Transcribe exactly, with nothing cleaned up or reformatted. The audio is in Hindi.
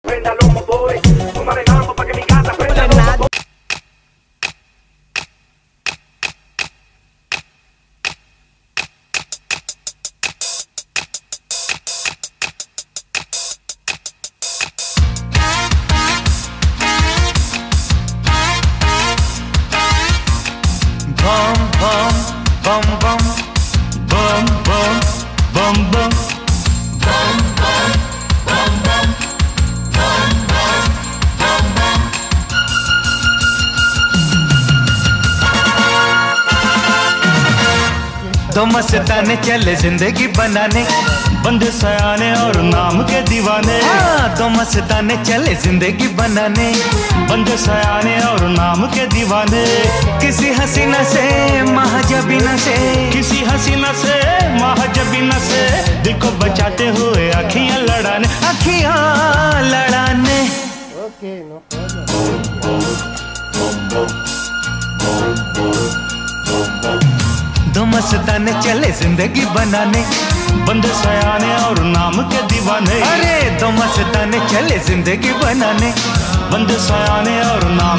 तो मस्ताने चले जिंदगी बनाने, बंदे सयाने और नाम के दीवाने। हाँ, तो मस्ताने चले जिंदगी बनाने, बंदे सयाने और नाम के दीवाने। किसी हसीना से महाजबीना से, किसी हसीना से महाजबीना से दिल को बचाते हुए अखियां लड़ाने, अखियां लड़ाने। Okay, no problem. दो मस्ताने चले जिंदगी बनाने, बंदे सयाने और नाम के दीवाने। अरे दो मस्ताने चले जिंदगी बनाने, बंदे सयाने और नाम